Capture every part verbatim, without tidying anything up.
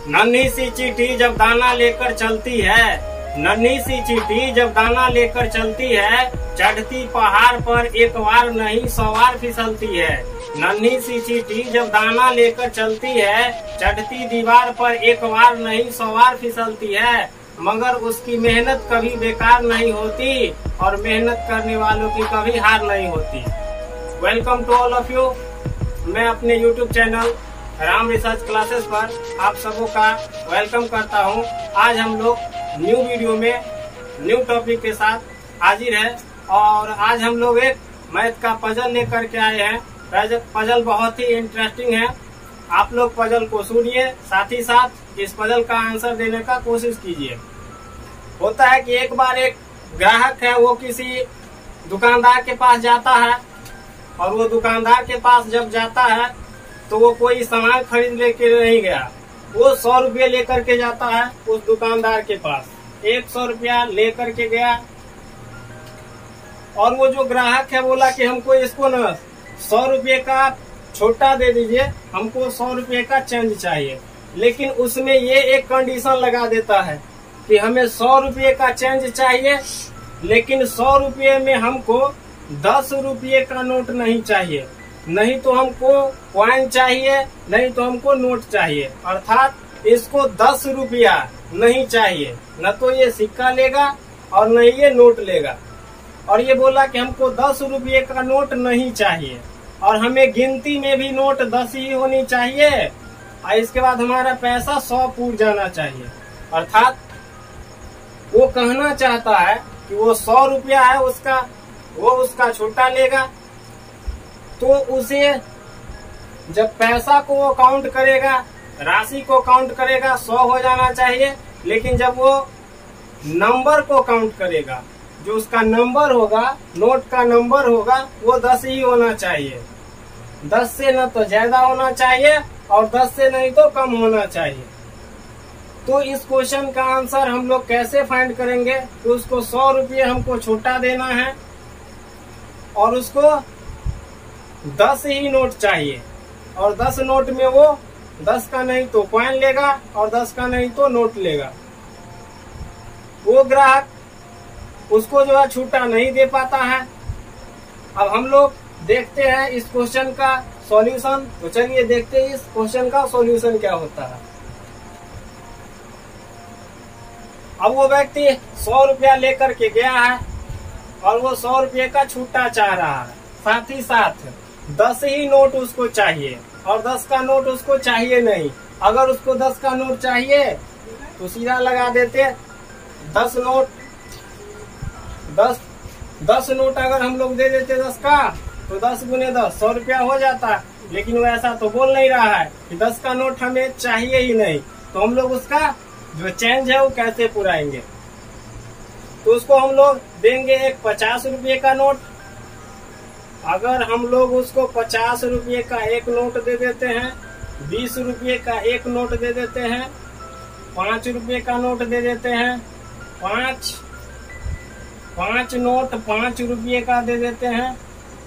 नन्ही सी चींटी जब दाना लेकर चलती है, नन्ही सी चींटी जब दाना लेकर चलती है, चढ़ती पहाड़ पर एक बार नहीं सौ बार फिसलती है। नन्ही सी चींटी जब दाना लेकर चलती है, चढ़ती दीवार पर एक बार नहीं सौ बार फिसलती है, मगर उसकी मेहनत कभी बेकार नहीं होती और मेहनत करने वालों की कभी हार नहीं होती। Welcome to all of you. मैं अपने YouTube channel Ram research classes पर आप सबों का वेलकम करता हूं। आज हम लोग न्यू वीडियो में न्यू टॉपिक के साथ हाजिर है और आज हम लोग एक मैथ का पजल लेकर के आए हैं। पजल बहुत ही इंटरेस्टिंग है। आप लोग पजल को सुनिए, साथ ही साथ इस पजल का आंसर देने का कोशिश कीजिए। होता है कि एक बार एक ग्राहक है, वो किसी दुकानदार के पास जाता है और वो दुकानदार के पास जब जाता है तो वो कोई सामान खरीद लेके नहीं गया, वो सौ रुपये लेकर के जाता है उस दुकानदार के पास। एक सौ रुपया लेकर के गया और वो जो ग्राहक है बोला कि हमको इसको न सौ रुपये का छोटा दे दीजिए, हमको सौ रुपये का चेंज चाहिए। लेकिन उसमें ये एक कंडीशन लगा देता है कि हमें सौ रुपये का चेंज चाहिए, लेकिन सौ रुपये में हमको दस रुपये का नोट नहीं चाहिए, नहीं तो हमको कॉइन चाहिए, नहीं तो हमको नोट चाहिए। अर्थात इसको दस रुपया नहीं चाहिए, न तो ये सिक्का लेगा और न ये नोट लेगा। और ये बोला कि हमको दस रुपये का नोट नहीं चाहिए और हमें गिनती में भी नोट दस ही होनी चाहिए और इसके बाद हमारा पैसा सौ पूर जाना चाहिए। अर्थात वो कहना चाहता है कि वो सौ रुपया है उसका, वो उसका छोटा लेगा, तो उसे जब पैसा को वो काउंट करेगा, राशि को काउंट करेगा, सौ हो जाना चाहिए। लेकिन जब वो नंबर को काउंट करेगा, जो उसका नंबर होगा, नोट का नंबर होगा, वो दस ही होना चाहिए। दस से न तो ज्यादा होना चाहिए और दस से नहीं तो कम होना चाहिए। तो इस क्वेश्चन का आंसर हम लोग कैसे फाइंड करेंगे? तो उसको सौ रुपये हमको छोटा देना है और उसको दस ही नोट चाहिए और दस नोट में वो दस का नहीं तो कॉइन लेगा और दस का नहीं तो नोट लेगा। वो ग्राहक उसको जो है छूटा नहीं दे पाता है। अब हम लोग देखते हैं इस क्वेश्चन का सॉल्यूशन। तो चलिए देखते हैं इस क्वेश्चन का सॉल्यूशन क्या होता है। अब वो व्यक्ति सौ रुपया लेकर के गया है और वो सौ रुपये का छूटा चाह रहा है, साथ ही साथ दस ही नोट उसको चाहिए और दस का नोट उसको चाहिए नहीं। अगर उसको दस का नोट चाहिए तो सीधा लगा देते दस नोट, दस दस नोट अगर हम लोग दे देते दस का तो दस गुने दस सौ रुपया हो जाता। लेकिन वो ऐसा तो बोल नहीं रहा है कि दस का नोट हमें चाहिए ही नहीं, तो हम लोग उसका जो चेंज है वो कैसे पुराएंगे? तो उसको हम लोग देंगे एक पचास रुपये का नोट। अगर हम लोग उसको पचास रुपये का एक नोट दे देते हैं, बीस रुपये का एक नोट दे देते हैं, पाँच रुपये का नोट दे देते हैं, पाँच पाँच नोट पाँच रुपये का दे देते हैं।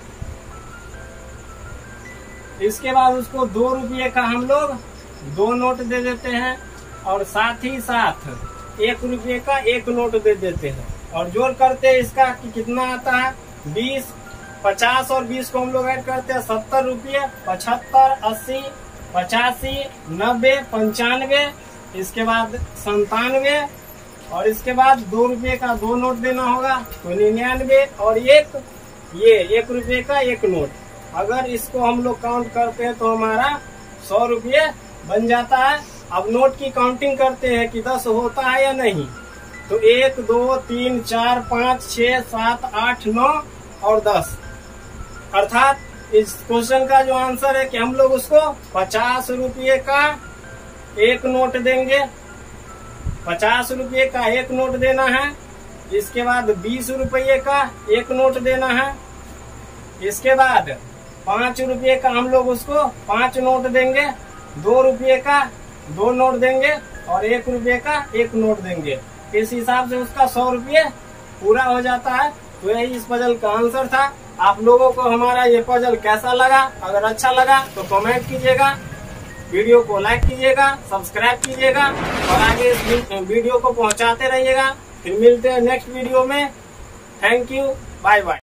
इसके बाद उसको दो रुपये का हम लोग दो नोट दे देते हैं और साथ ही साथ एक रुपये का एक नोट दे देते हैं और जोड़ करते हैं इसका कि कितना आता है बीस। पचास और बीस को हम लोग ऐड करते हैं सत्तर रुपये, पचहत्तर, अस्सी, पचासी, नब्बे, पंचानवे, इसके बाद संतानवे और इसके बाद दो रुपये का दो नोट देना होगा तो निन्यानवे और एक ये एक रुपये का एक नोट। अगर इसको हम लोग काउंट करते हैं तो हमारा सौ रुपये बन जाता है। अब नोट की काउंटिंग करते हैं कि दस होता है या नहीं। तो एक, दो, तीन, चार, पाँच, छः, सात, आठ, नौ और दस। अर्थात इस क्वेश्चन का जो आंसर है कि हम लोग उसको पचास रुपये का एक नोट देंगे, पचास रुपये का एक नोट देना है। इसके बाद बीस रुपये का एक नोट देना है। इसके बाद पाँच रुपये का हम लोग उसको पाँच नोट देंगे, दो रुपये का दो नोट देंगे और एक रुपये का एक नोट देंगे। इस हिसाब से उसका सौ रुपये पूरा हो जाता है। तो यही इस पजल का आंसर था। आप लोगों को हमारा ये पजल कैसा लगा? अगर अच्छा लगा तो कमेंट कीजिएगा वीडियो को लाइक कीजिएगा, सब्सक्राइब कीजिएगा और आगे इस वीडियो को पहुंचाते रहिएगा। फिर मिलते हैं नेक्स्ट वीडियो में। Thank you, bye bye.